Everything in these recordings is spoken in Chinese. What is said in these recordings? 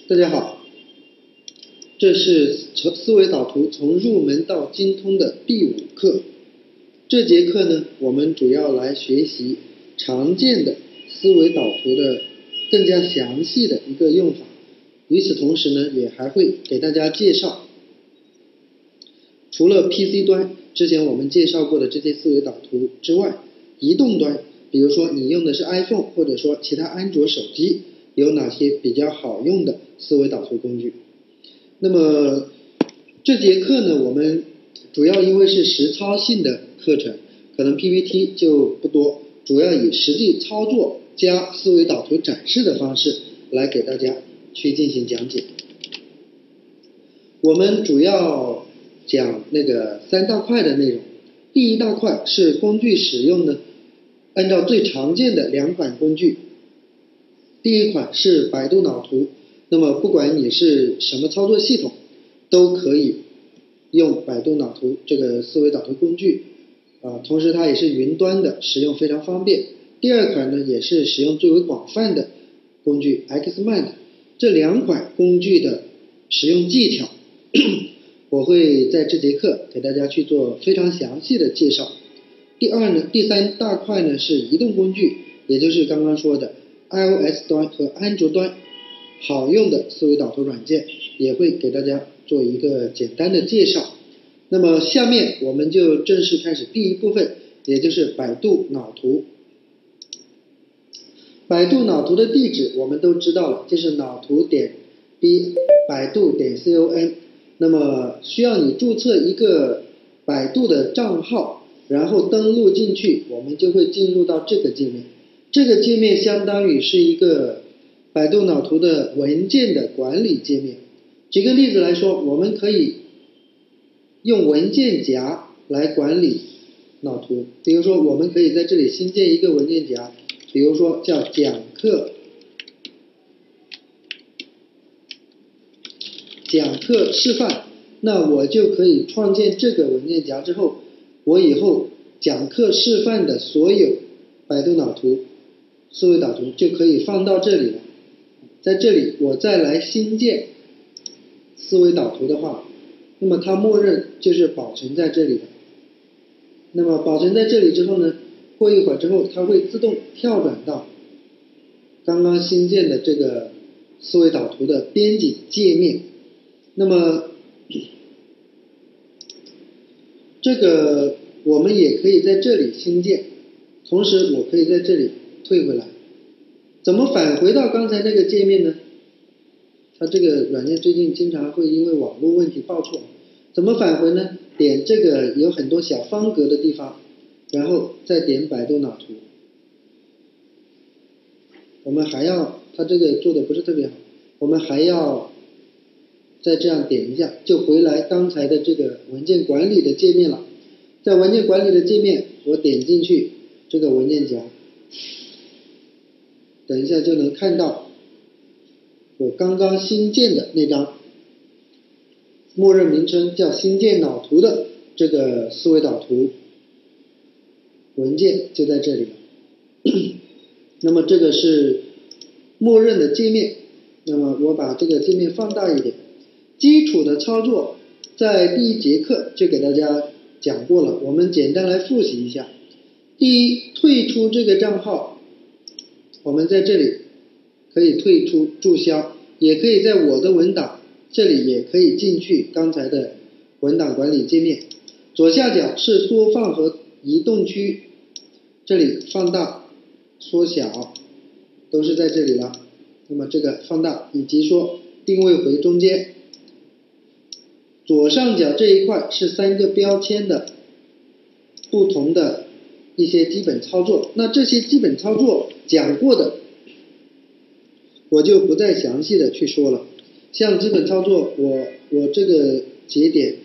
大家好，这是思维导图从入门到精通的第5课。这节课呢，我们主要来学习常见的思维导图的更加详细的一个用法。与此同时呢，也还会给大家介绍，除了 PC 端之前我们介绍过的这些思维导图之外，移动端，比如说你用的是 iPhone 或者说其他安卓手机，有哪些比较好用的思维导图工具。那么这节课呢，我们主要因为是实操性的课程，可能 PPT 就不多，主要以实际操作加思维导图展示的方式来给大家去进行讲解。我们主要讲那个3大块的内容。第一大块是工具使用呢，按照最常见的2款工具。第一款是百度脑图，那么不管你是什么操作系统，都可以用百度脑图这个思维导图工具，同时它也是云端的，使用非常方便。第2款呢，也是使用最为广泛的工具 Xmind。这2款工具的使用技巧我会在这节课给大家去做非常详细的介绍。第三大块呢是移动工具，也就是刚刚说的 iOS 端和安卓端好用的思维导图软件，也会给大家做一个简单的介绍。那么下面我们就正式开始第一部分，也就是百度脑图。百度脑图的地址我们都知道了，就是脑图.b百度.com。那么需要你注册一个百度的账号，然后登录进去，我们就会进入到这个界面。这个界面相当于是一个百度脑图的文件的管理界面。举个例子来说，我们可以用文件夹来管理脑图。比如说我们可以在这里新建一个文件夹，比如说叫讲课示范，那我就可以创建这个文件夹之后，我以后讲课示范的所有百度脑图思维导图就可以放到这里了。在这里我再来新建思维导图的话，那么它默认就是保存在这里的。那么保存在这里之后呢，过一会儿之后它会自动跳转到刚刚新建的这个思维导图的编辑界面。那么这个我们也可以在这里新建，同时我可以在这里退回来。怎么返回到刚才那个界面呢？它这个软件最近经常会因为网络问题报错。怎么返回呢？点这个有很多小方格的地方，然后再点百度脑图。我们还要，它这个做的不是特别好，我们还要再这样点一下，就回来刚才的这个文件管理的界面了。在文件管理的界面，我点进去这个文件夹，等一下就能看到我刚刚新建的那张默认名称叫新建脑图的这个思维导图文件就在这里了。那么这个是默认的界面，那么我把这个界面放大一点。基础的操作在第1节课就给大家讲过了，我们简单来复习一下。第一，退出这个账号，我们在这里可以退出注销，也可以在我的文档这里也可以进去刚才的文档管理界面。左下角是缩放和移动区，这里放大缩小都是在这里了。那么这个放大以及说定位回中间。左上角这一块是3个标签的不同的一些基本操作，那这些基本操作讲过的我就不再详细的去说了。像基本操作，我这个节点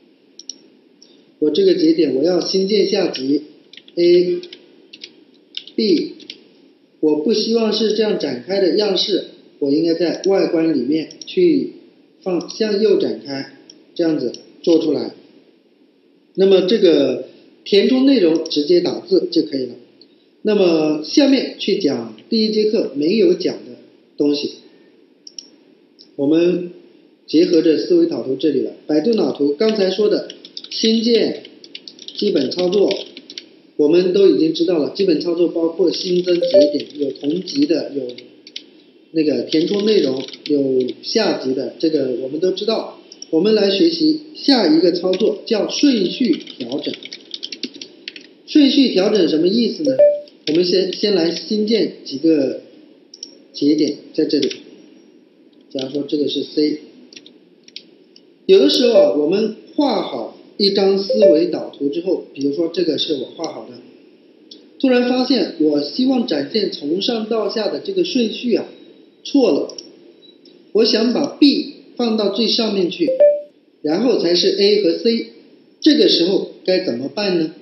我要新建下级 A B， 我不希望是这样展开的样式，我应该在外观里面去放向右展开，这样子做出来。那么这个填充内容直接打字就可以了。那么下面去讲第1节课没有讲的东西。 我们结合着思维导图这里了。百度脑图刚才说的新建基本操作，我们都已经知道了。基本操作包括新增节点，有同级的，有那个填充内容，有下级的，这个我们都知道。我们来学习下一个操作，叫顺序调整。顺序调整什么意思呢？我们先来新建几个节点在这里。假如说这个是 C， 有的时候啊，我们画好一张思维导图之后，比如说这个是我画好的，突然发现我希望展现从上到下的这个顺序啊错了，我想把 B 放到最上面去，然后才是 A 和 C， 这个时候该怎么办呢？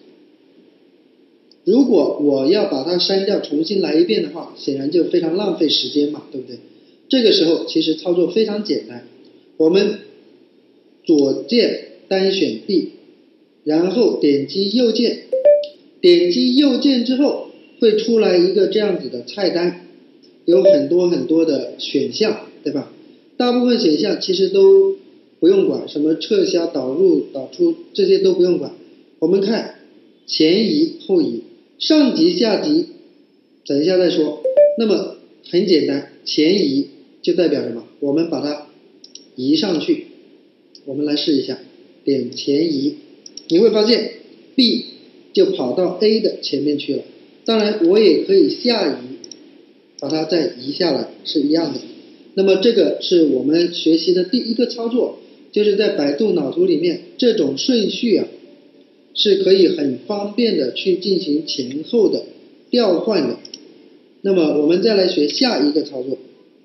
如果我要把它删掉重新来一遍的话，显然就非常浪费时间嘛，对不对？这个时候其实操作非常简单，我们左键单选 B， 然后点击右键，点击右键之后会出来一个这样子的菜单，有很多很多的选项，对吧？大部分选项其实都不用管，什么撤销、导入、导出这些都不用管。我们看前移、后移、上级、下级，等一下再说。那么很简单，前移就代表什么？我们把它移上去。我们来试一下，点前移，你会发现 B 就跑到 A 的前面去了。当然我也可以下移，把它再移下来，是一样的。那么这个是我们学习的第一个操作，就是在百度脑图里面，这种顺序啊是可以很方便的去进行前后的调换的。那么我们再来学下一个操作，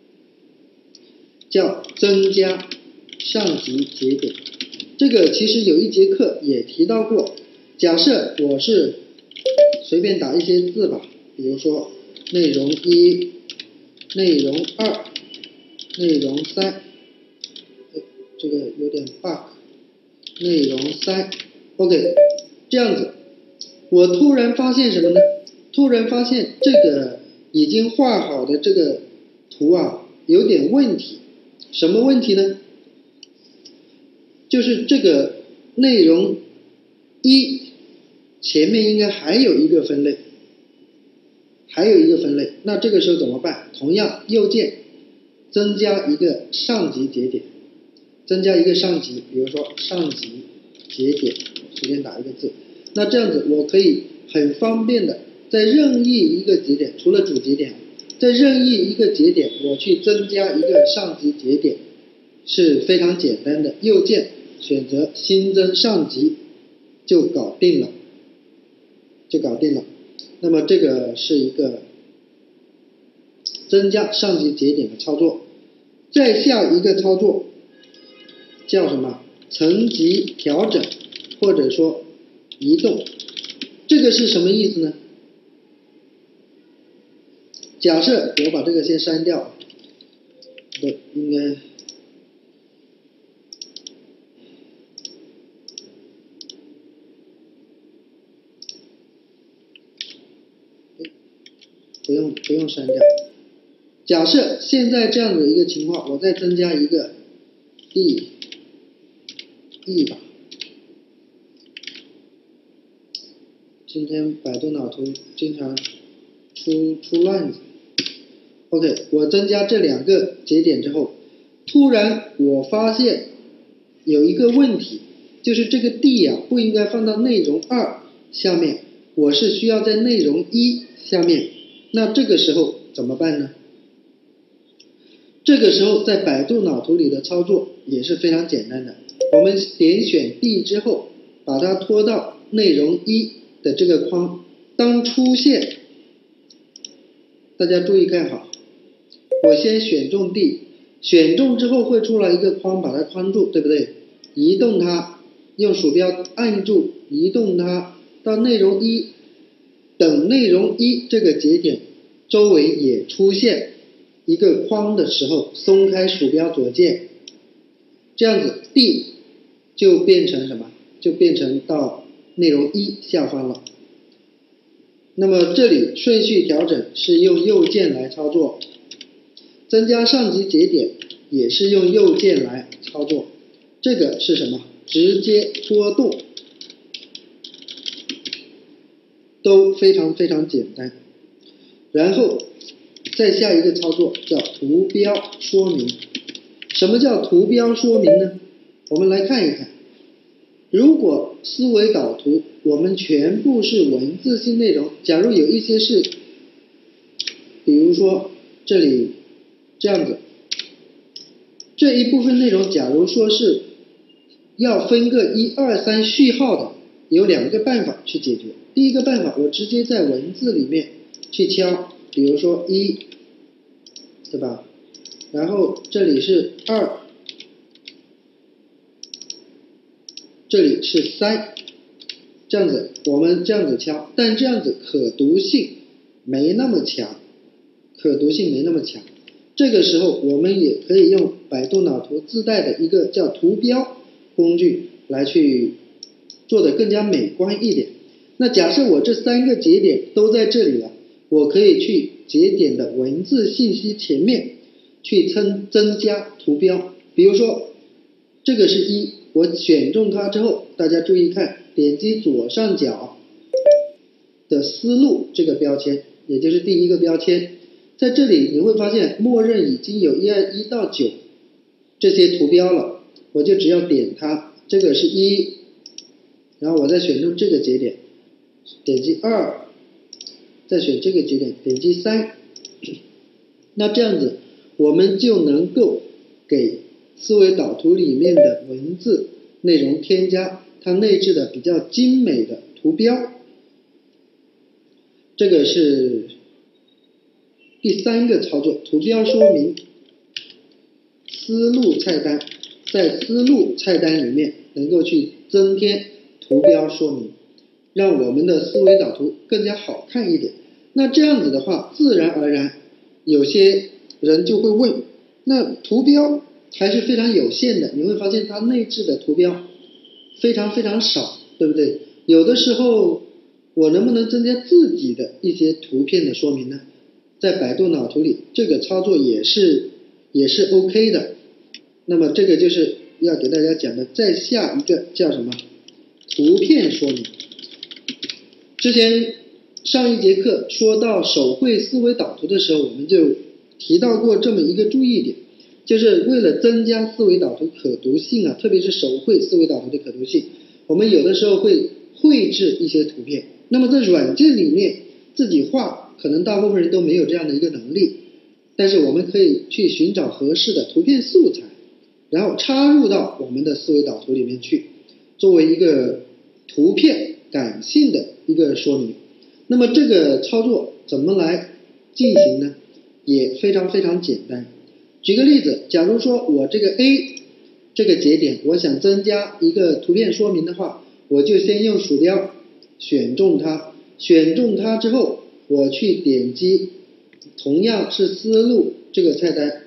叫增加上级节点。这个其实有一节课也提到过。假设我是随便打一些字吧，比如说内容1、内容2、内容3，这个有点 bug， 内容3 OK， 这样子我突然发现什么呢？突然发现这个已经画好的这个图啊有点问题。什么问题呢？就是这个内容1前面应该还有一个分类，那这个时候怎么办？同样右键增加一个上级节点，增加一个上级，比如说上级节点，随便打一个字。那这样子我可以很方便的在任意一个节点，除了主节点，在任意一个节点我去增加一个上级节点是非常简单的，右键选择新增上级就搞定了。那么这个是一个增加上级节点的操作。再下一个操作叫什么？层级调整，或者说移动。这个是什么意思呢？假设我把这个先删掉，应该不用删掉。假设现在这样的一个情况，我再增加一个 E 吧。今天百度脑图经常出乱子。OK， 我增加这2个节点之后，突然我发现有一个问题，就是这个 D 啊不应该放到内容2下面，我是需要在内容1下面。那这个时候怎么办呢？这个时候在百度脑图里的操作也是非常简单的。我们点选 D 之后，把它拖到内容1的这个框，当出现，大家注意看好，我先选中 D， 选中之后会出来一个框，把它框住，对不对？移动它，用鼠标按住移动它到内容1，等内容1这个节点周围也出现一个框的时候，松开鼠标左键，这样子 D 就变成什么？就变成到内容1下方了。那么这里顺序调整是用右键来操作，增加上级节点， 也是用右键来操作。这个是什么？直接拖动，都非常非常简单。然后再下一个操作叫图标说明。什么叫图标说明呢？我们来看一看，如果思维导图我们全部是文字性内容，假如有一些是，比如说这里这样子，这一部分内容假如说是要分个1、2、3序号的，有2个办法去解决。第一个办法，我直接在文字里面去敲，比如说1，对吧？然后这里是2，这里是3，这样子我们这样子敲，但这样子可读性没那么强，这个时候我们也可以用百度脑图自带的一个叫图标工具来去做得更加美观一点。那假设我这3个节点都在这里了，我可以去节点的文字信息前面去增加图标。比如说这个是1，我选中它之后，大家注意看，点击左上角的思路这个标签，也就是第一个标签，在这里你会发现默认已经有1到9这些图标了，我就只要点它，这个是1，然后我再选中这个节点，点击2，再选这个节点，点击3，那这样子我们就能够给思维导图里面的文字内容添加它内置的比较精美的图标。这个是第3个操作，图标说明。思路菜单，在思路菜单里面能够去增添图标说明，让我们的思维导图更加好看一点。那这样子的话，自然而然有些人就会问，那图标还是非常有限的，你会发现它内置的图标非常非常少，对不对？有的时候我能不能增加自己的一些图片的说明呢？在百度脑图里这个操作也是 OK 的。那么这个就是要给大家讲的，再下一个叫什么？图片说明。之前上一节课说到手绘思维导图的时候，我们就提到过这么一个注意点，就是为了增加思维导图可读性啊，特别是手绘思维导图的可读性，我们有的时候会绘制一些图片。那么在软件里面自己画，可能大部分人都没有这样的一个能力，但是我们可以去寻找合适的图片素材，然后插入到我们的思维导图里面去，作为一个图片感性的一个说明。那么这个操作怎么来进行呢？也非常非常简单。举个例子，假如说我这个 A 这个节点，我想增加一个图片说明的话，我就先用鼠标选中它，选中它之后，我去点击同样是思路这个菜单，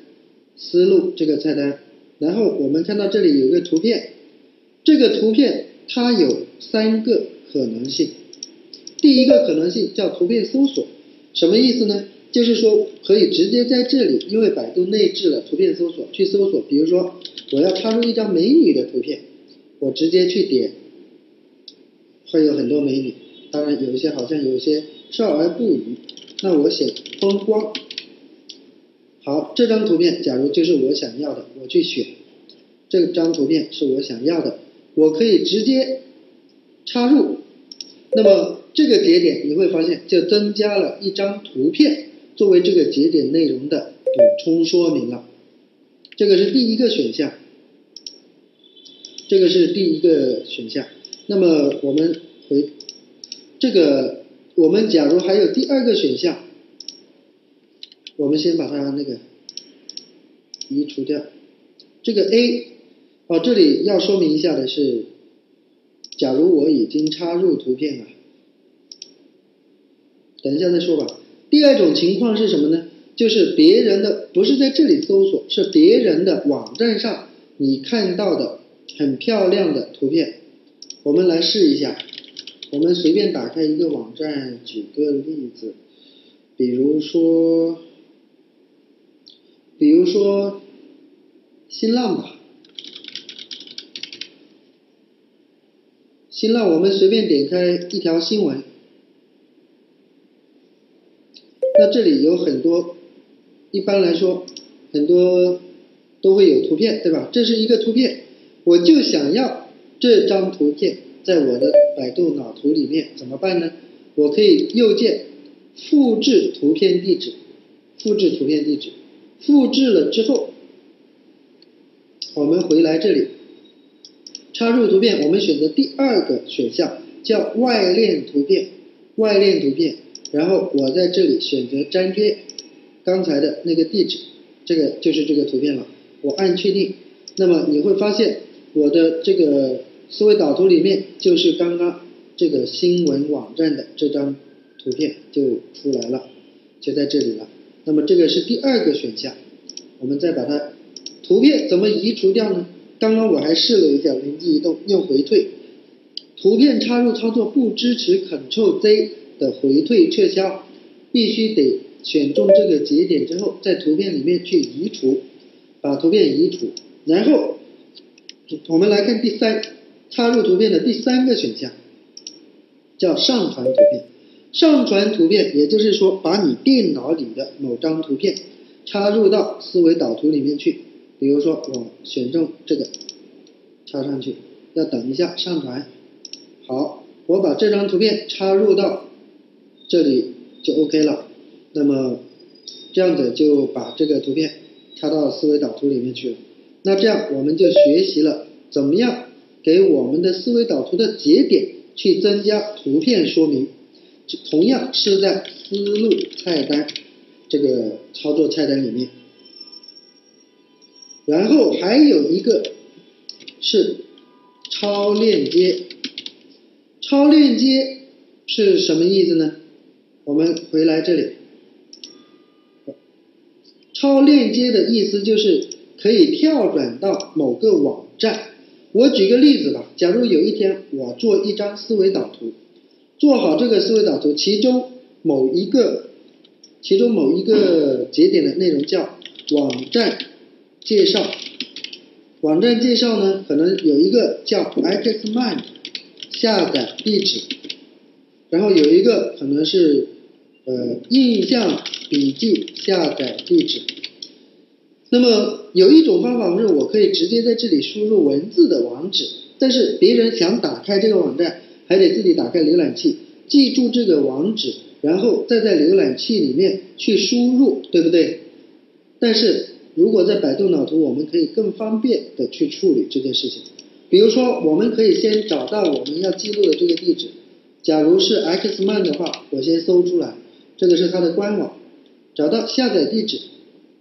然后我们看到这里有一个图片，这个图片它有3个可能性。第一个可能性叫图片搜索，什么意思呢？就是说可以直接在这里，因为百度内置了图片搜索，去搜索，比如说我要插入一张美女的图片，我直接去点，会有很多美女，当然有一些好像有一些少儿不宜，那我写风光。好，这张图片假如就是我想要的，我去选这张图片是我想要的，我可以直接插入。那么这个节点你会发现就增加了一张图片作为这个节点内容的补充说明了。这个是第一个选项，那么我们我们假如还有第2个选项，我们先把它那个移除掉。这个 A 这里要说明一下的是，假如我已经插入图片了，等一下再说吧。第2种情况是什么呢？就是别人的，不是在这里搜索，是别人的网站上你看到的很漂亮的图片。我们来试一下，我们随便打开一个网站，举个例子，比如说新浪吧，新浪我们随便点开一条新闻，那这里有很多，一般来说很多都会有图片，对吧？这是一个图片，我就想要这张图片在我的百度脑图里面，怎么办呢？我可以右键复制图片地址，复制图片地址，复制了之后，我们回来这里插入图片，我们选择第二个选项叫外链图片，外链图片，然后我在这里选择粘贴刚才的那个地址，这个就是这个图片了，我按确定，那么你会发现我的这个思维导图里面就是刚刚这个新闻网站的这张图片就出来了，就在这里了。那么这个是第二个选项，我们再把它图片怎么移除掉呢？刚刚我还试了一下灵机一动，用回退，图片插入操作不支持 Ctrl+Z 的回退撤销，必须得选中这个节点之后，在图片里面去移除，把图片移除。然后我们来看插入图片的第三个选项，叫上传图片。上传图片也就是说，把你电脑里的某张图片插入到思维导图里面去。比如说我选中这个插上去，要等一下上传。好，我把这张图片插入到这里就 OK 了。那么这样子就把这个图片插到思维导图里面去了。那这样我们就学习了怎么样给我们的思维导图的节点去增加图片说明，同样是在思路菜单这个操作菜单里面。然后还有一个是超链接，超链接是什么意思呢？我们回来这里，超链接的意思就是可以跳转到某个网站。我举个例子吧，假如有一天我做一张思维导图，做好这个思维导图，其中某一个节点的内容叫网站介绍，网站介绍呢，可能有一个叫 Xmind 下载地址，然后有一个可能是印象笔记下载地址。那么有一种方法是我可以直接在这里输入文字的网址，但是别人想打开这个网站，还得自己打开浏览器，记住这个网址，然后再在浏览器里面去输入，对不对？但是如果在百度脑图，我们可以更方便的去处理这件事情。比如说，我们可以先找到我们要记录的这个地址，假如是 Xmind 的话，我先搜出来，这个是它的官网，找到下载地址，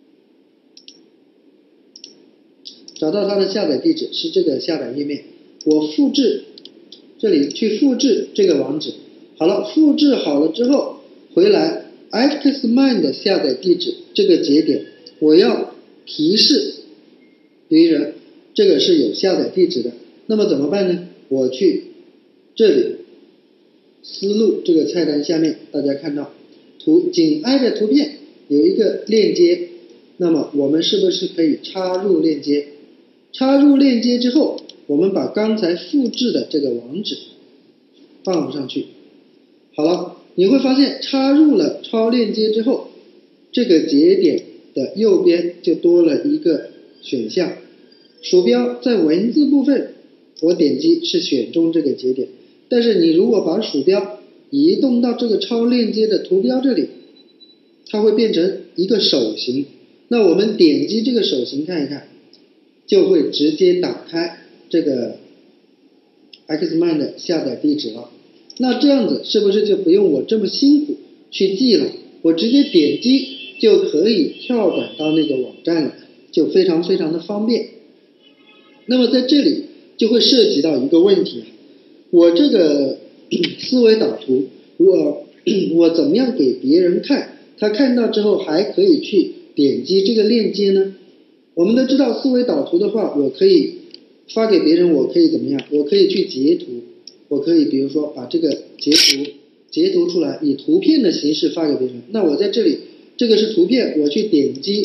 找到它的下载地址是这个下载页面，我复制这里去复制这个网址，好了，复制好了之后回来 Xmind 下载地址这个节点，我要提示别人这个是有下载地址的，那么怎么办呢？我去这里思路这个菜单下面，大家看到紧挨着图片有一个链接，那么我们是不是可以插入链接？插入链接之后，我们把刚才复制的这个网址放上去。好了，你会发现插入了超链接之后，这个节点的右边就多了一个选项，鼠标在文字部分，我点击是选中这个节点，但是你如果把鼠标移动到这个超链接的图标这里，它会变成一个手型，那我们点击这个手型看一看，就会直接打开这个 Xmind 下载地址了。那这样子是不是就不用我这么辛苦去记了？我直接点击就可以跳转到那个网站了，就非常非常的方便。那么在这里就会涉及到一个问题，我这个思维导图，我怎么样给别人看，他看到之后还可以去点击这个链接呢？我们都知道思维导图的话，我可以发给别人，我可以怎么样？我可以去截图，我可以比如说把这个截图出来，以图片的形式发给别人。那我在这里，这个是图片，我去点击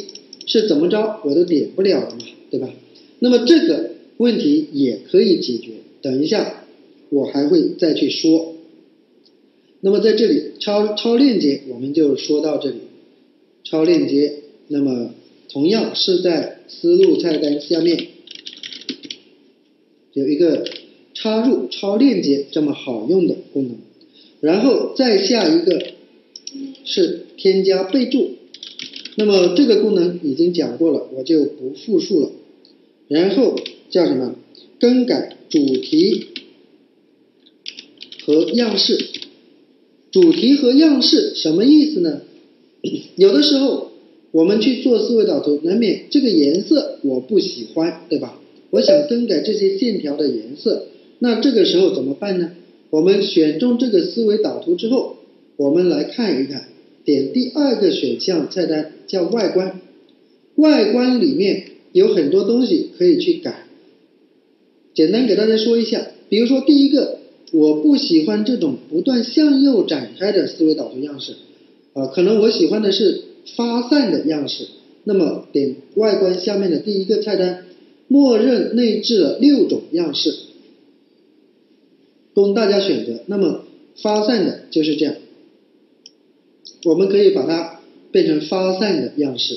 是怎么着我都点不了了嘛，对吧？那么这个问题也可以解决，等一下我还会再去说。那么在这里超链接我们就说到这里，超链接，那么同样是在思路菜单下面有一个插入超链接这么好用的功能，然后再下一个是添加备注，那么这个功能已经讲过了，我就不复述了。然后叫什么？更改主题和样式。主题和样式什么意思呢？有的时候我们去做思维导图，难免这个颜色我不喜欢，对吧？我想更改这些线条的颜色，那这个时候怎么办呢？我们选中这个思维导图之后，我们来看一看，点第二个选项菜单叫外观，外观里面有很多东西可以去改，简单给大家说一下。比如说第一个，我不喜欢这种不断向右展开的思维导图样式，可能我喜欢的是发散的样式。那么点外观下面的第一个菜单，默认内置了6种样式，供大家选择。那么发散的就是这样，我们可以把它变成发散的样式。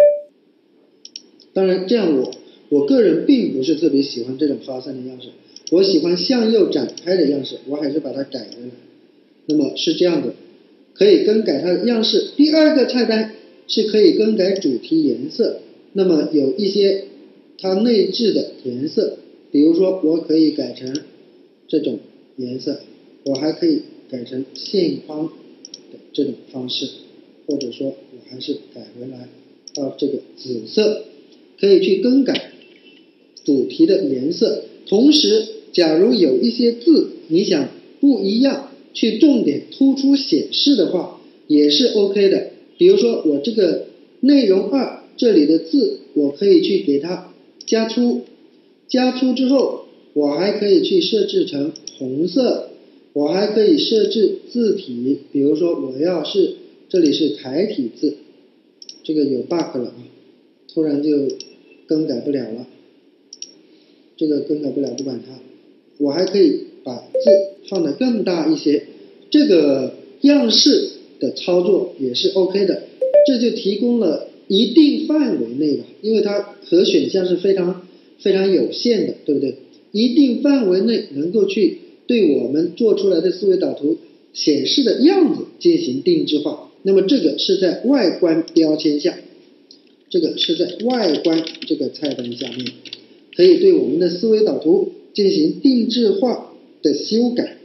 当然这样我个人并不是特别喜欢这种发散的样式，我喜欢向右展开的样式，我还是把它改回来。那么是这样的，可以更改它的样式。第二个菜单是可以更改主题颜色，那么有一些它内置的颜色，比如说我可以改成这种颜色，我还可以改成线框的这种方式，或者说我还是改回来到这个紫色，可以去更改主题的颜色。同时假如有一些字你想不一样去重点突出显示的话也是 OK 的。比如说我这个内容2这里的字我可以去给它加粗，加粗之后我还可以去设置成红色，我还可以设置字体，比如说我要是这里是楷体字，这个有 bug 了啊，突然就更改不了了，这个更改不了不管它，我还可以把字放得更大一些，这个样式的操作也是 OK 的。这就提供了一定范围内吧，因为它可选项是非常有限的，对不对？一定范围内能够去对我们做出来的思维导图显示的样子进行定制化。那么这个是在外观标签下，这个是在外观这个菜单下面，可以对我们的思维导图进行定制化的修改。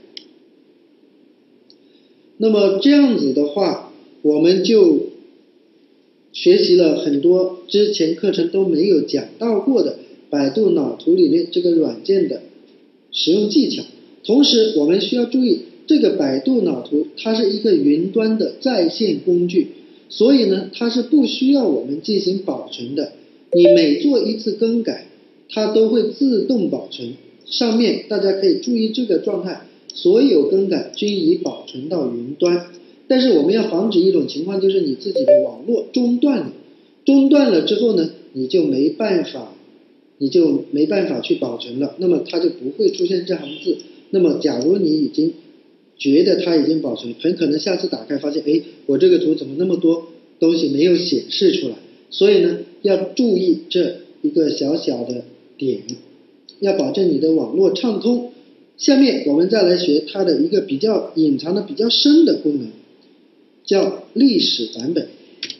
那么这样子的话，我们就学习了很多之前课程都没有讲到过的百度脑图里面这个软件的使用技巧。同时我们需要注意，这个百度脑图它是一个云端的在线工具，所以呢它是不需要我们进行保存的，你每做一次更改它都会自动保存。上面大家可以注意这个状态，所有更改均已保存到云端。但是我们要防止一种情况，就是你自己的网络中断了，中断了之后呢，你就没办法去保存了，那么它就不会出现这行字。那么假如你已经觉得它已经保存，很可能下次打开发现，我这个图怎么那么多东西没有显示出来？所以呢，要注意这一个小小的点，要保证你的网络畅通。下面我们再来学它的一个比较隐藏的比较深的功能，叫历史版本。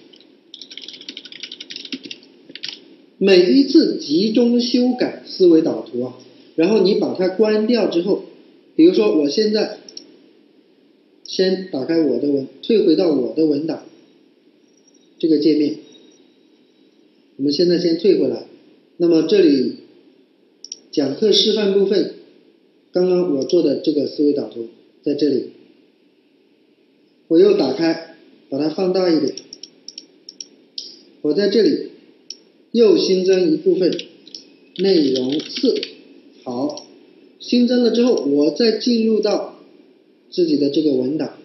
每一次集中修改思维导图啊，然后你把它关掉之后，比如说我现在先打开我的退回到我的文档这个界面，我们现在先退回来。那么这里讲课示范部分，刚刚我做的这个思维导图在这里，我又打开把它放大一点，我在这里又新增一部分内容4，好，新增了之后我再进入到自己的这个文档，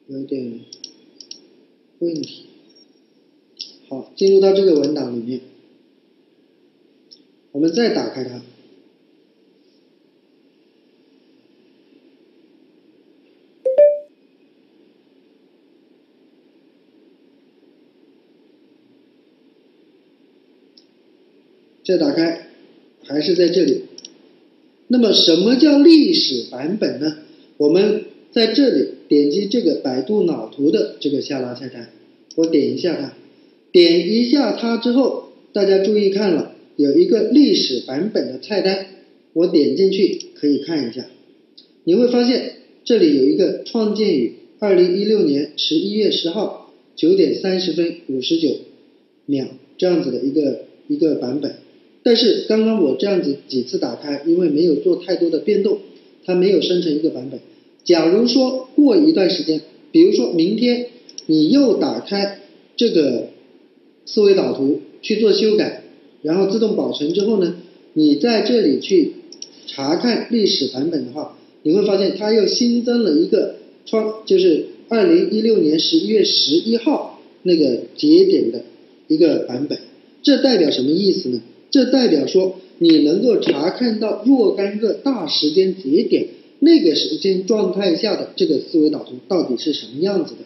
有点问题。好，进入到这个文档里面，我们再打开它。再打开，还是在这里。那么什么叫历史版本呢？我们在这里点击这个百度脑图的这个下拉菜单，我点一下它，点一下它之后，大家注意看了，有一个历史版本的菜单，我点进去可以看一下，你会发现这里有一个创建于2016年11月10号9点30分59秒这样子的一个版本。但是刚刚我这样子几次打开，因为没有做太多的变动，它没有生成一个版本。假如说过一段时间，比如说明天你又打开这个思维导图去做修改，然后自动保存之后呢，你在这里去查看历史版本的话，你会发现它又新增了一个就是2016年11月11号那个节点的一个版本。这代表什么意思呢？这代表说你能够查看到若干个大时间节点那个时间状态下的这个思维导图到底是什么样子的。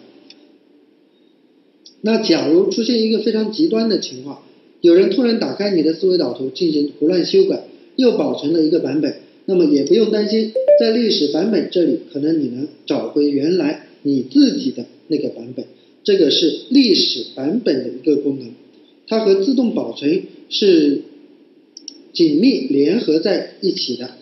那假如出现一个非常极端的情况，有人突然打开你的思维导图进行胡乱修改，又保存了一个版本，那么也不用担心，在历史版本这里可能你能找回原来你自己的那个版本。这个是历史版本的一个功能，它和自动保存是紧密联合在一起的。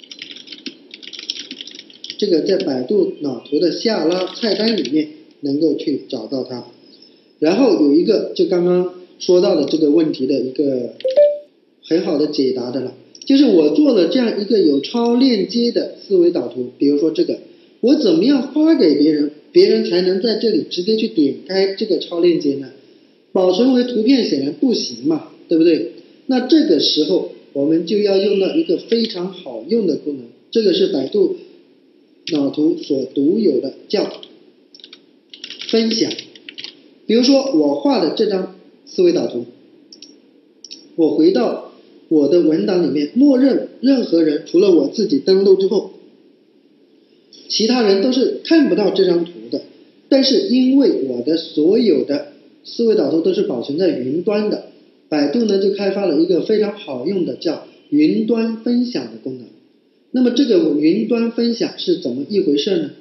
这个在百度脑图的下拉菜单里面能够去找到它。然后有一个就刚刚说到的这个问题的一个很好的解答的了，就是我做了这样一个有超链接的思维导图，比如说这个，我怎么样发给别人，别人才能在这里直接去点开这个超链接呢？保存为图片显然不行嘛，对不对？那这个时候我们就要用到一个非常好用的功能，这个是百度脑图所独有的，叫分享。比如说我画的这张思维导图，我回到我的文档里面，默认任何人除了我自己登录之后，其他人都是看不到这张图的。但是因为我的所有的思维导图都是保存在云端的，百度呢就开发了一个非常好用的叫云端分享的功能。那么这个云端分享是怎么一回事呢？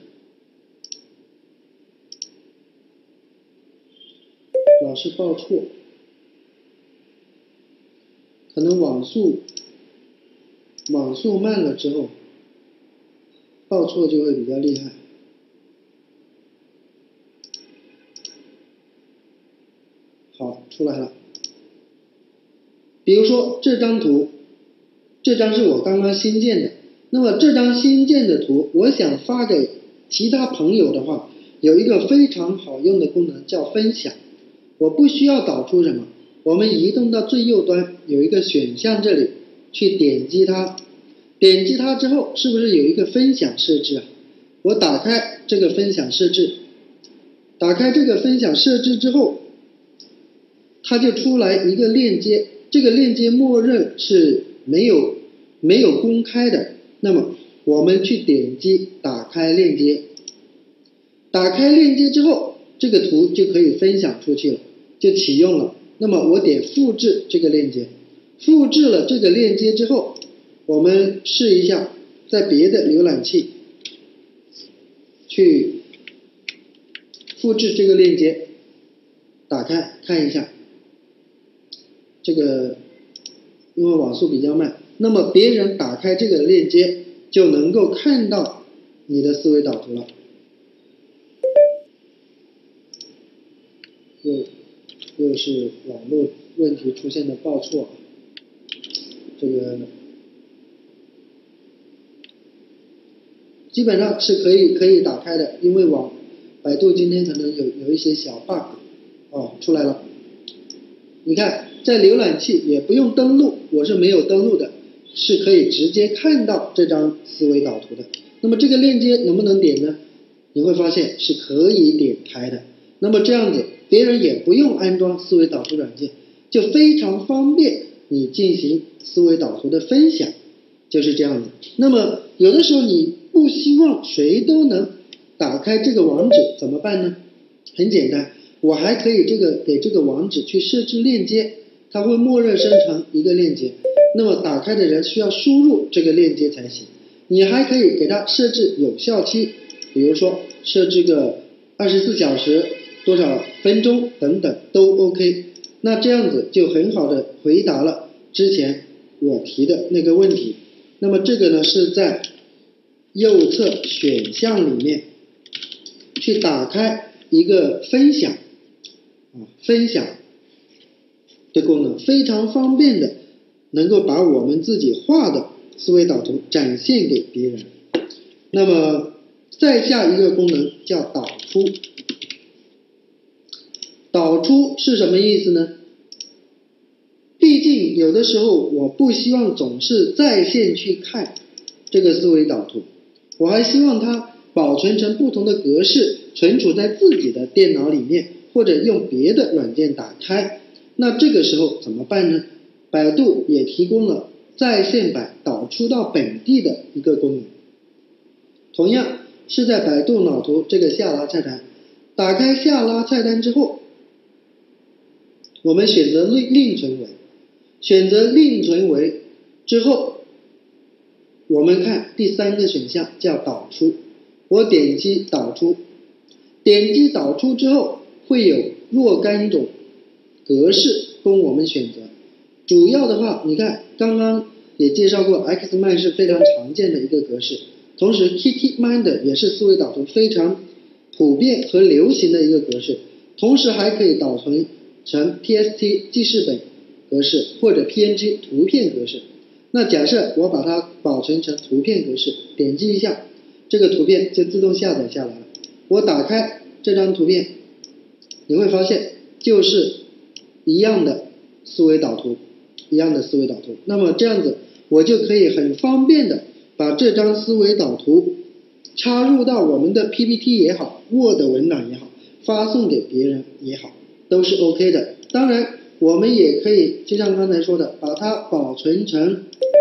老是报错，可能网速慢了之后，报错就会比较厉害。好，出来了。比如说这张图，这张是我刚刚新建的，那么这张新建的图，我想发给其他朋友的话，有一个非常好用的功能叫分享。我不需要导出什么，我们移动到最右端有一个选项，这里去点击它，点击它之后是不是有一个分享设置啊？我打开这个分享设置，打开这个分享设置之后，它就出来一个链接，这个链接默认是没有公开的，那么我们去点击打开链接，打开链接之后，这个图就可以分享出去了，就启用了。那么我点复制这个链接，复制了这个链接之后，我们试一下在别的浏览器去复制这个链接，打开看一下，这个因为网速比较慢，那么别人打开这个链接就能够看到你的思维导图了。又是网络问题出现的报错，这个基本上是可以打开的，因为百度今天可能有一些小 bug， 出来了。你看在浏览器也不用登录，我是没有登录的，是可以直接看到这张思维导图的。那么这个链接能不能点呢？ 你会发现是可以点开的。那么这样子，别人也不用安装思维导图软件，就非常方便你进行思维导图的分享，就是这样子。那么有的时候你不希望谁都能打开这个网址，怎么办呢？很简单，我还可以给这个网址去设置链接，它会默认生成一个链接，那么打开的人需要输入这个链接才行。你还可以给它设置有效期，比如说设置个24小时、多少分钟等等都 OK。那这样子就很好的回答了之前我提的那个问题。那么这个呢是在右侧选项里面去打开一个分享的功能，非常方便的能够把我们自己画的思维导图展现给别人。那么再下一个功能叫导出。导出是什么意思呢？毕竟有的时候我不希望总是在线去看这个思维导图，我还希望它保存成不同的格式，存储在自己的电脑里面，或者用别的软件打开。那这个时候怎么办呢？百度也提供了在线版导出到本地的一个功能。同样是在百度脑图这个下拉菜单，打开下拉菜单之后，我们选择另存为，选择另存为之后，我们看第三个选项叫导出，我点击导出，点击导出之后会有若干种格式供我们选择。主要的话，你看刚刚也介绍过 Xmind 是非常常见的一个格式，同时 Kitminder 也是思维导图非常普遍和流行的一个格式，同时还可以导存成 TXT 记事本格式或者 PNG 图片格式。那假设我把它保存成图片格式，点击一下，这个图片就自动下载下来了。我打开这张图片，你会发现就是一样的思维导图，那么这样子我就可以很方便的把这张思维导图插入到我们的 PPT 也好， Word 文档也好，发送给别人也好，都是 OK 的。当然我们也可以就像刚才说的，把它保存成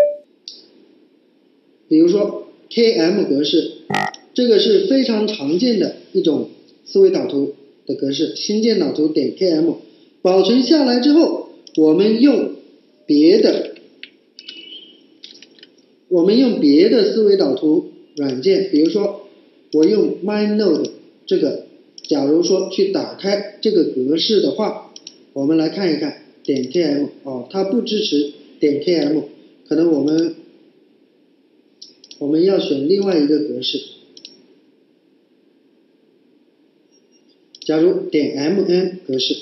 比如说 KM 格式，这个是非常常见的一种思维导图的格式，新建导图点 KM， 保存下来之后，我们用别的思维导图软件，比如说我用 MindNode 这个，假如说去打开这个格式的话，我们来看一看，点 KM 它不支持点 KM， 可能我们要选另外一个格式，假如点 MN 格式，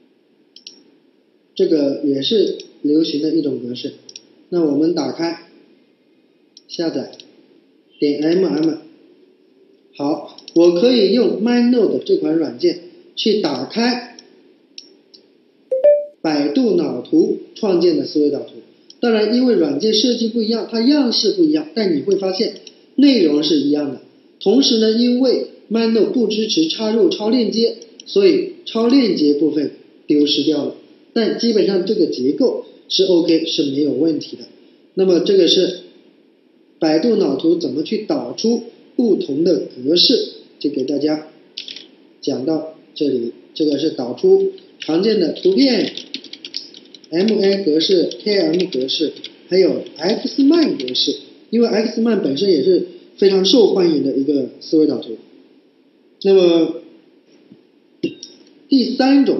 这个也是流行的一种格式。那我们打开下载，点 MM， 好，我可以用 MindNode 这款软件去打开百度脑图创建的思维导图。当然因为软件设计不一样，它样式不一样，但你会发现内容是一样的。同时呢，因为 MindNode 不支持插入超链接，所以超链接部分丢失掉了，但基本上这个结构是 OK， 是没有问题的。那么这个是百度脑图怎么去导出不同的格式，就给大家讲到这里。这个是导出常见的图片 MN 格式、KM 格式，还有 Xmind 格式，因为 Xmind 本身也是非常受欢迎的一个思维导图。那么第三种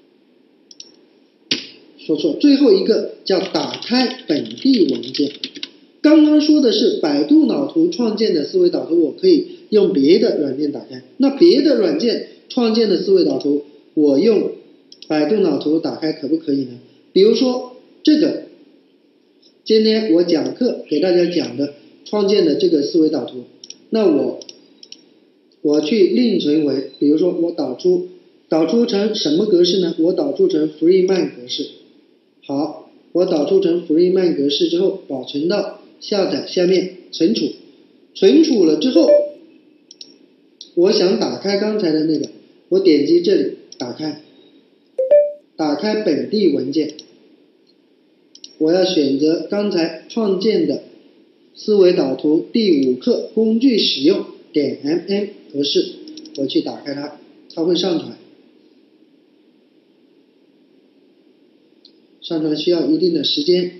说错，最后一个叫打开本地文件。刚刚说的是百度脑图创建的思维导图，我可以用别的软件打开。那别的软件创建的思维导图，我用百度脑图打开可不可以呢？比如说这个，今天我讲课给大家讲的创建的这个思维导图，那我去另存为，比如说我导出成什么格式呢？我导出成 FreeMind 格式。好，我导出成 FreeMind 格式之后，保存到下载下面存储了之后， 我想打开刚才的那个，我点击这里打开，打开本地文件，我要选择刚才创建的思维导图第5课工具使用点 mm 格式，我去打开它，它会上传，上传需要一定的时间。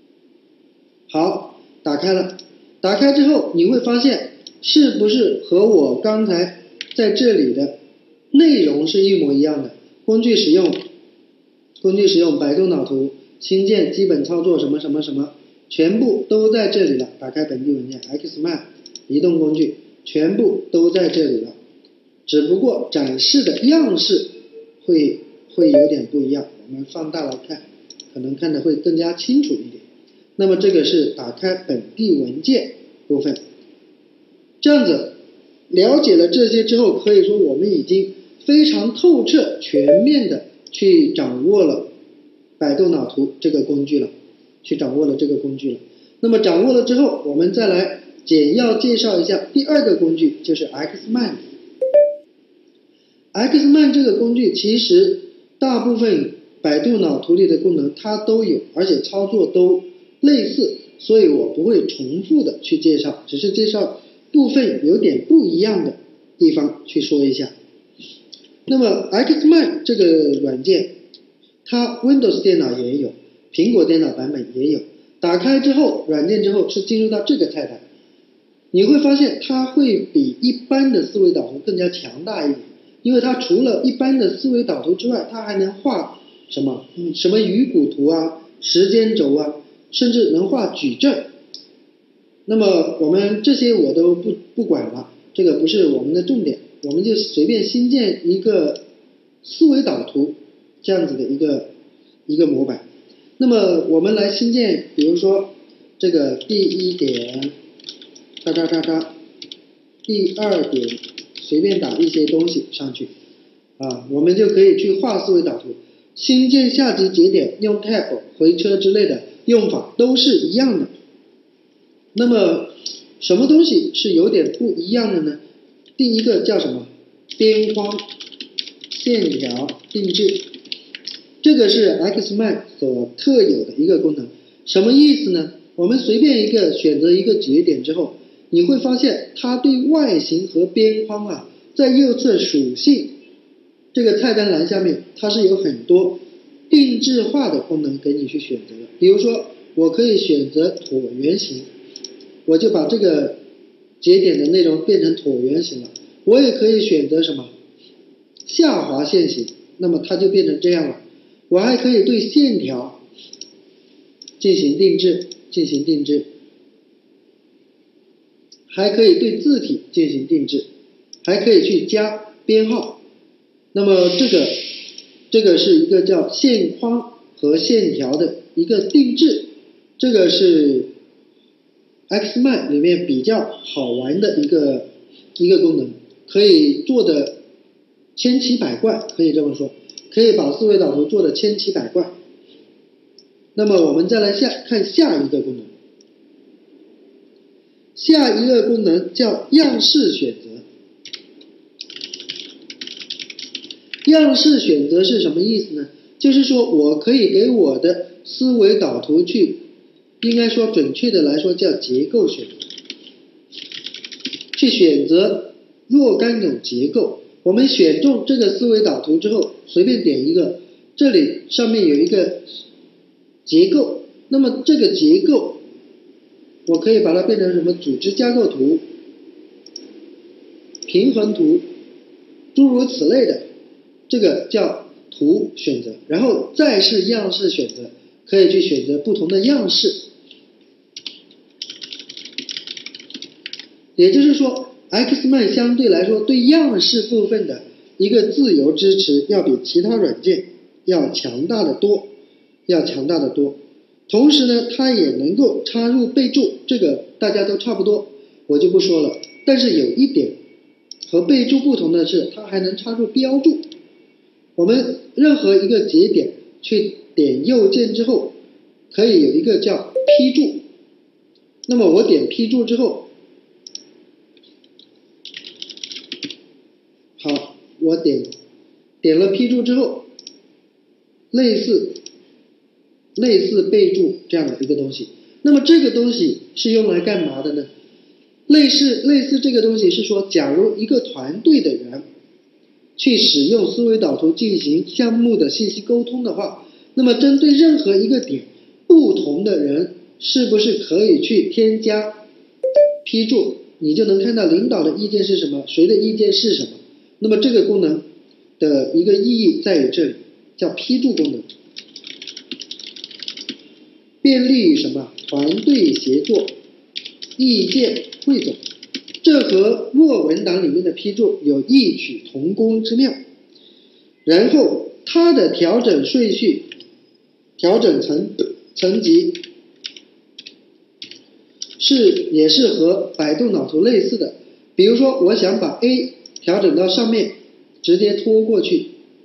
好，打开了，打开之后你会发现是不是和我刚才在这里的内容是一模一样的？工具使用百度脑图新建基本操作什么什么什么，全部都在这里了。打开本地文件 Xmind 移动工具，全部都在这里了，只不过展示的样式会有点不一样。我们放大来看，可能看得会更加清楚一点。那么这个是打开本地文件部分。这样子了解了这些之后，可以说我们已经非常透彻全面的去掌握了百度脑图这个工具了，那么掌握了之后，我们再来简要介绍一下第2个工具，就是 Xmind。 Xmind 这个工具其实大部分百度脑图里的功能它都有，而且操作都类似，所以我不会重复的去介绍，只是介绍部分有点不一样的地方去说一下。那么 Xmind 这个软件，它 Windows 电脑也有，苹果电脑版本也有。打开之后，软件之后是进入到这个菜单，你会发现它会比一般的思维导图更加强大一点，因为它除了一般的思维导图之外，它还能画什么鱼骨图啊、时间轴啊，甚至能画矩阵。那么我们这些我都不管了，这个不是我们的重点，我们就随便新建一个思维导图这样子的一个模板。那么我们来新建，比如说这个第1点第2点，随便打一些东西上去啊，我们就可以去画思维导图。新建下级节点用 tab 回车之类的用法都是一样的。那么什么东西是有点不一样的呢？第一个叫什么？边框线条定制，这个是 Xmind 所特有的一个功能。什么意思呢？我们随便选择一个节点之后，你会发现它对外形和边框啊，在右侧属性这个菜单栏下面，它是有很多定制化的功能给你去选择的。比如说我可以选择椭圆形，我就把这个节点的内容变成椭圆形了。我也可以选择什么下划线形，那么它就变成这样了。我还可以对线条进行定制，还可以对字体进行定制，还可以去加编号。那么这个是一个叫线框和线条的一个定制，这个是 Xmind 里面比较好玩的一个功能，可以做的千奇百怪，可以这么说，可以把思维导图做的千奇百怪。那么我们再来看下一个功能，下一个功能叫样式选择。样式选择是什么意思呢？就是说我可以给我的思维导图应该说准确的来说叫结构选择，去选择若干种结构。我们选中这个思维导图之后，随便点一个，这里上面有一个结构，那么这个结构我可以把它变成什么组织架构图、平衡图，诸如此类的，这个叫图选择。然后再是样式选择，可以去选择不同的样式。也就是说 Xmind 相对来说对样式部分的一个自由支持要比其他软件要强大的多。同时呢，它也能够插入备注，这个大家都差不多，我就不说了。但是有一点和备注不同的是，它还能插入标注。我们任何一个节点去点右键之后，可以有一个叫批注。那么我点批注之后， 我点了批注之后，类似备注这样的一个东西。那么这个东西是用来干嘛的呢？类似这个东西是说，假如一个团队的人去使用思维导图进行项目的信息沟通的话，那么针对任何一个点，不同的人是不是可以去添加批注，你就能看到领导的意见是什么，谁的意见是什么。那么这个功能的一个意义在于这里，叫批注功能，便利于什么？团队协作，意见汇总。这和 Word 文档里面的批注有异曲同工之妙。然后它的调整顺序、调整层级也是和百度脑图类似的。比如说，我想把 A 调整到上面，直接拖过去，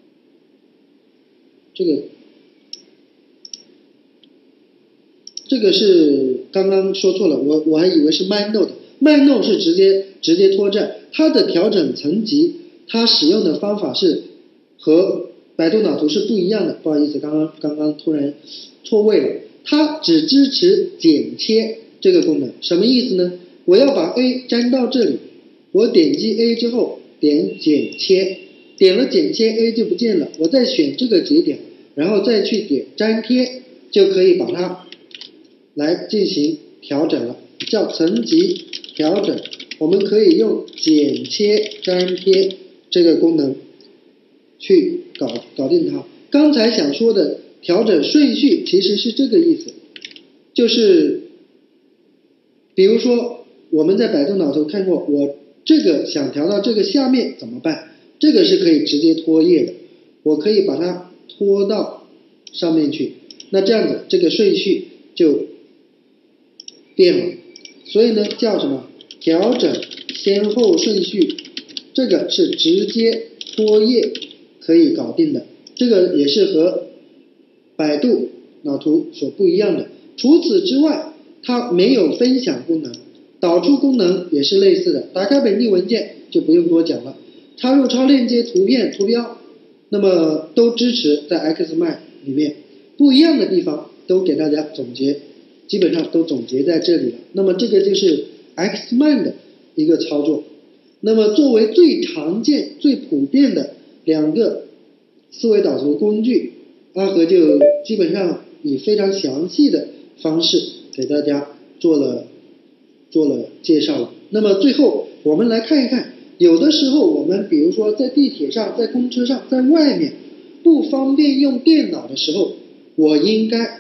这个是刚刚说错了，我还以为是 MindNote 是直接拖拽，它的调整层级，它使用的方法是和百度脑图是不一样的。不好意思，刚刚突然错位了，它只支持剪切这个功能。什么意思呢？我要把 A 粘到这里，我点击 A 之后点剪切，点了剪切 A 就不见了，我再选这个节点，然后再去点粘贴，就可以把它来进行调整了，叫层级调整。我们可以用剪切粘贴这个功能去搞定它。刚才想说的调整顺序其实是这个意思，就是比如说我们在百度脑图看过，我这个想调到这个下面怎么办？这个是可以直接拖页的，我可以把它拖到上面去，那这样子这个顺序就变了。所以呢，叫什么？调整先后顺序，这个是直接拖页可以搞定的，这个也是和百度脑图所不一样的。除此之外，它没有分享功能，导出功能也是类似的。打开本地文件就不用多讲了，插入超链接、图片、图标，那么都支持在 Xmind 里面。不一样的地方都给大家总结，基本上都总结在这里了。那么这个就是Xmind 的一个操作。那么作为最常见、最普遍的两个思维导图工具，阿和就基本上以非常详细的方式给大家做了介绍了。那么最后我们来看一看，有的时候我们比如说在地铁上、在公车上、在外面不方便用电脑的时候，我应该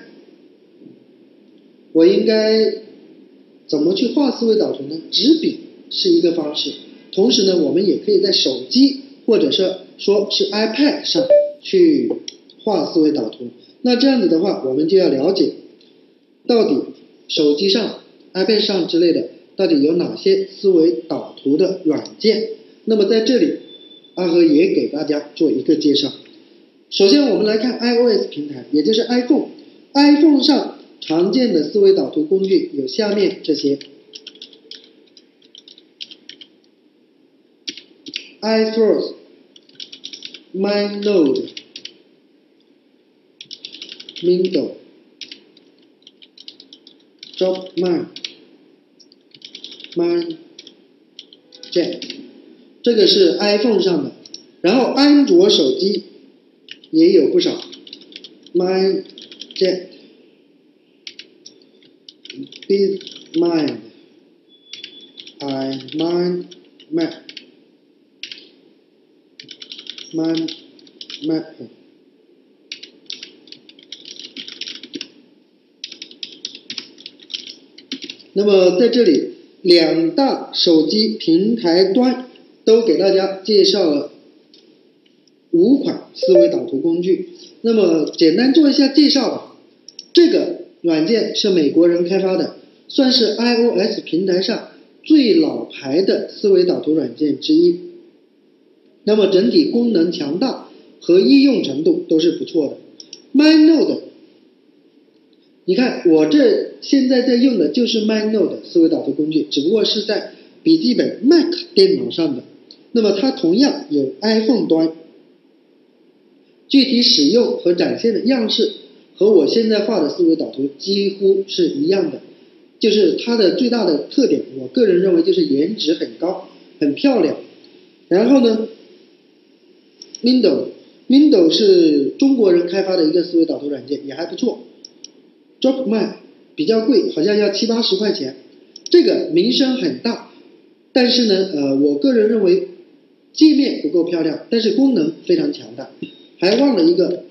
怎么去画思维导图呢？纸笔是一个方式，同时呢，我们也可以在手机或者是说是 iPad 上去画思维导图。那这样子的话，我们就要了解到底手机上、iPad 上之类的到底有哪些思维导图的软件。那么在这里，阿和也给大家做一个介绍。首先我们来看 iOS 平台，也就是 iPhone 上常见的思维导图工具有下面这些 iFirst、MindNote、Mindle、DropMind、MindJet， 这个是 iPhone 上的。然后安卓手机也有不少 MindJet、BitMind、iMindMap、MindMap。那么在这里，两大手机平台端都给大家介绍了5款思维导图工具。那么简单做一下介绍吧。这个软件是美国人开发的，算是 iOS 平台上最老牌的思维导图软件之一。那么整体功能强大和易用程度都是不错的。MindNote， 你看我这现在在用的就是 MindNote 思维导图工具，只不过是在笔记本 Mac 电脑上的。 那么它同样有 iPhone 端，具体使用和展现的样式和我现在画的思维导图几乎是一样的，就是它的最大的特点，我个人认为就是颜值很高，很漂亮。然后呢 Mindo 是中国人开发的一个思维导图软件，也还不错。Dropman 比较贵，好像要70-80块钱，这个名声很大，但是呢，我个人认为界面不够漂亮，但是功能非常强大。还忘了一个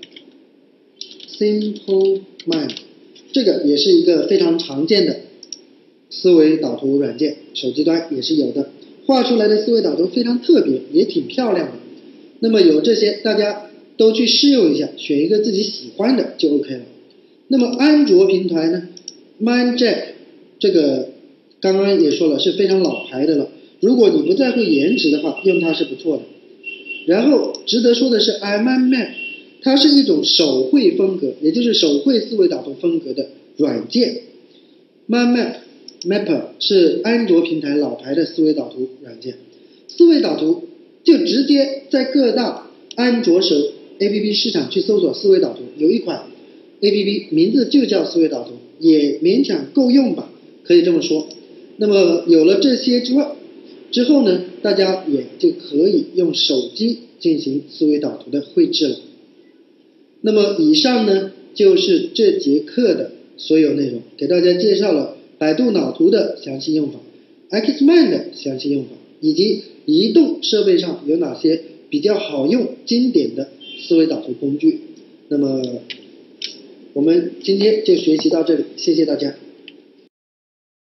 Simple Mind， 这个也是一个非常常见的思维导图软件，手机端也是有的，画出来的思维导图非常特别，也挺漂亮的。那么有这些大家都去试用一下，选一个自己喜欢的就 OK 了。那么安卓平台呢 ，MindJack 这个刚刚也说了是非常老牌的了，如果你不在乎颜值的话，用它是不错的。然后值得说的是 iMindMap， 它是一种手绘风格，也就是手绘思维导图风格的软件。MindMapper 是安卓平台老牌的思维导图软件，思维导图就直接在各大安卓手 APP 市场去搜索思维导图，有一款 APP 名字就叫思维导图，也勉强够用吧，可以这么说。那么有了这些之后呢，大家也就可以用手机进行思维导图的绘制了。那么以上呢就是这节课的所有内容，给大家介绍了百度脑图的详细用法， Xmind 的详细用法，以及移动设备上有哪些比较好用经典的思维导图工具。那么我们今天就学习到这里，谢谢大家。